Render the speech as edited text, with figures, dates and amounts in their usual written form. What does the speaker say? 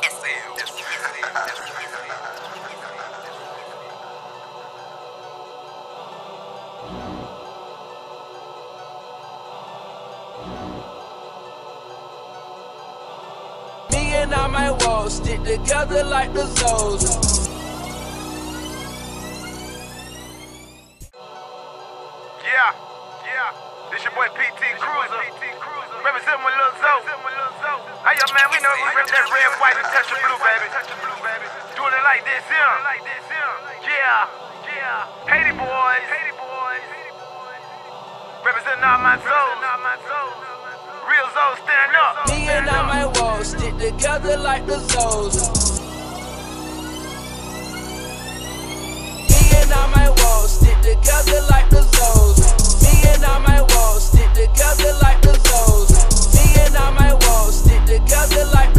Me and I might walk, stick together like the Zoes. Yeah, this your boy PT Cruiser, representing with Lil Zoe. Hey yo man, we know we rep that red, white, and touch the blue, baby. Doing it like this here. Yeah. Haiti boys. Representing all my souls. Real Zoe, stand up. Me and I might walk, stick together like the Zoes. Me and I might walk, stick together like the Zoes. Me and I might walk, stick together like the Zoes. Me and I might walk, stick together like